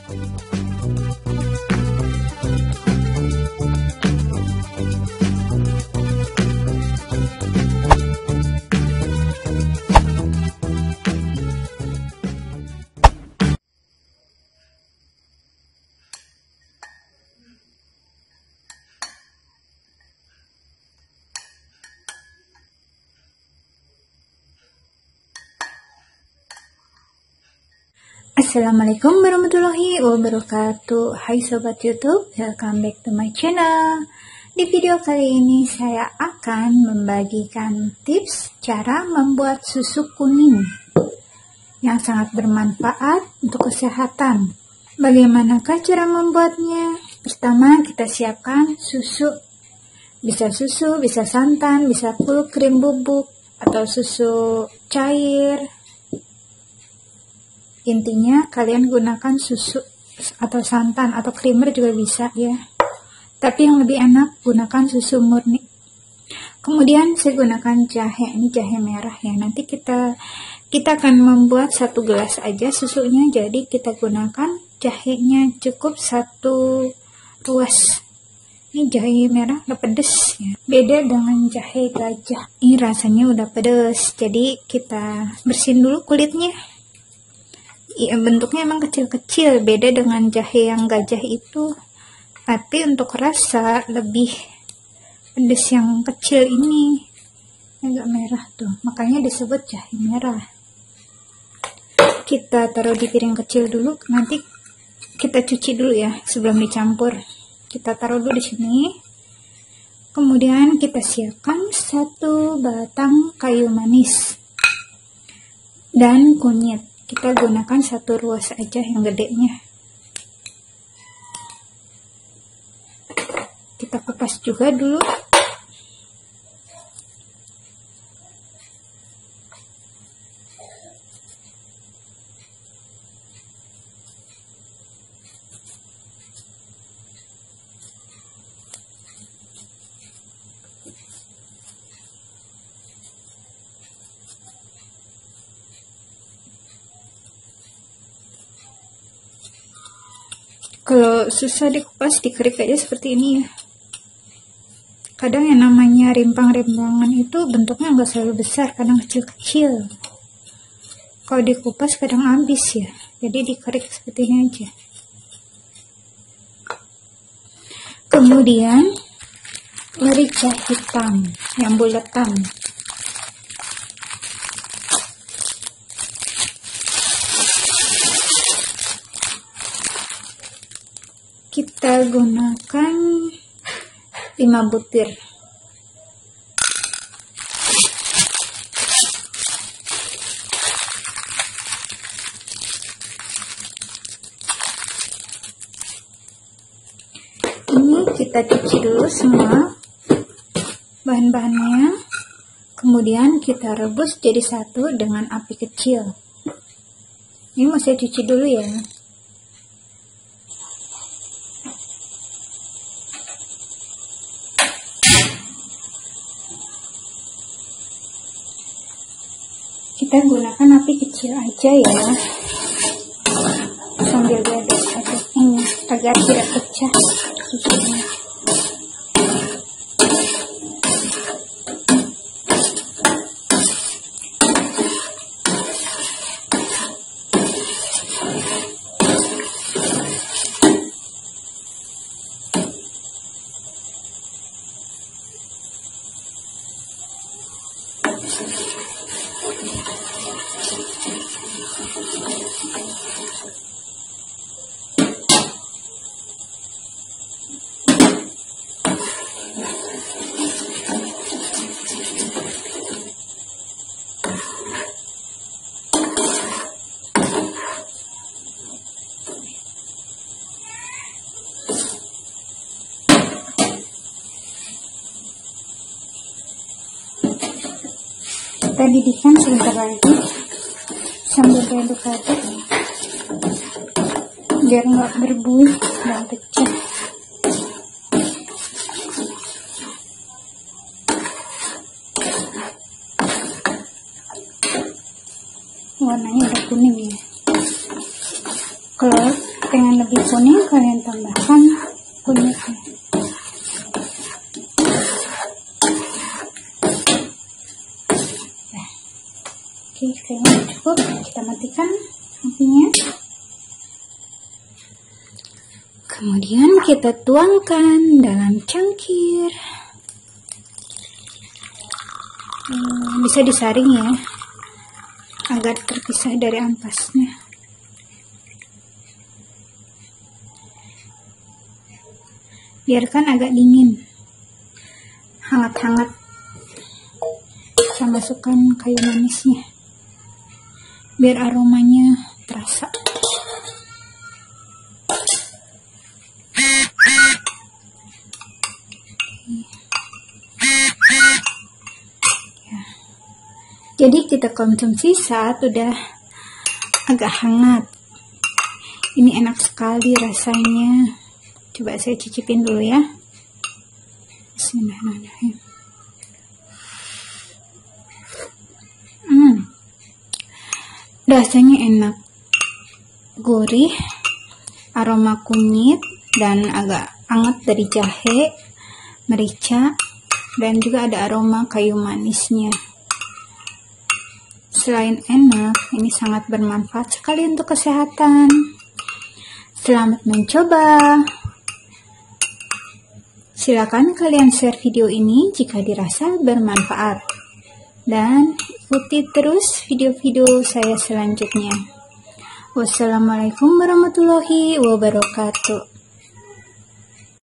Assalamualaikum warahmatullahi wabarakatuh. Hai Sobat YouTube, welcome back to my channel. Di video kali ini saya akan membagikan tips cara membuat susu kuning yang sangat bermanfaat untuk kesehatan. Bagaimanakah cara membuatnya? Pertama, kita siapkan susu. Bisa susu, bisa santan, bisa full krim bubuk, atau susu cair. Intinya kalian gunakan susu atau santan atau creamer juga bisa ya. Tapi yang lebih enak gunakan susu murni. Kemudian saya gunakan jahe, ini jahe merah ya. Nanti kita akan membuat 1 gelas aja susunya, jadi kita gunakan jahenya cukup 1 ruas. Ini jahe merah udah pedes ya. Beda dengan jahe gajah. Ini rasanya udah pedes, jadi kita bersihin dulu kulitnya. Iya, bentuknya emang kecil-kecil, beda dengan jahe yang gajah itu. Tapi untuk rasa lebih pedas yang kecil ini. Agak merah tuh, makanya disebut jahe merah. Kita taruh di piring kecil dulu, nanti kita cuci dulu ya sebelum dicampur. Kita taruh dulu di sini. Kemudian kita siapkan 1 batang kayu manis dan kunyit. Kita gunakan 1 ruas aja yang gedenya. Kita kupas juga dulu. Kalau susah dikupas, dikerik aja seperti ini ya. Kadang yang namanya rimpang-rimpangan itu bentuknya nggak selalu besar, kadang kecil-kecil. Kalau dikupas kadang habis ya, jadi dikerik seperti ini aja. Kemudian merica hitam yang buletan. Kita gunakan 5 butir. Ini kita cuci dulu semua bahan-bahannya. Kemudian kita rebus jadi satu dengan api kecil. Ini mau saya cuci dulu ya. Kita gunakan api kecil aja ya, sambil diaduk-aduknya agar tidak pecah susunya. Kita didihkan sebentar lagi sambil diaduk-aduk biar nggak berbuih dan pecah. Warnanya udah kuning ya. Kalau pengen lebih kuning, kalian tambahkan kunyitnya. Oke, kayaknya cukup. Kita matikan apinya. Kemudian kita tuangkan dalam cangkir. Bisa disaring ya, agar terpisah dari ampasnya. Biarkan agak dingin, hangat-hangat. Kita masukkan kayu manisnya, biar aromanya terasa. Jadi kita konsumsi saat udah agak hangat. Ini enak sekali rasanya. Coba saya cicipin dulu ya. Bismillahirrahmanirrahim. Rasanya enak, gurih, aroma kunyit dan agak hangat dari jahe, merica, dan juga ada aroma kayu manisnya. Selain enak, ini sangat bermanfaat sekali untuk kesehatan. Selamat mencoba. Silakan kalian share video ini jika dirasa bermanfaat. Dan ikuti terus video-video saya selanjutnya. Wassalamualaikum warahmatullahi wabarakatuh.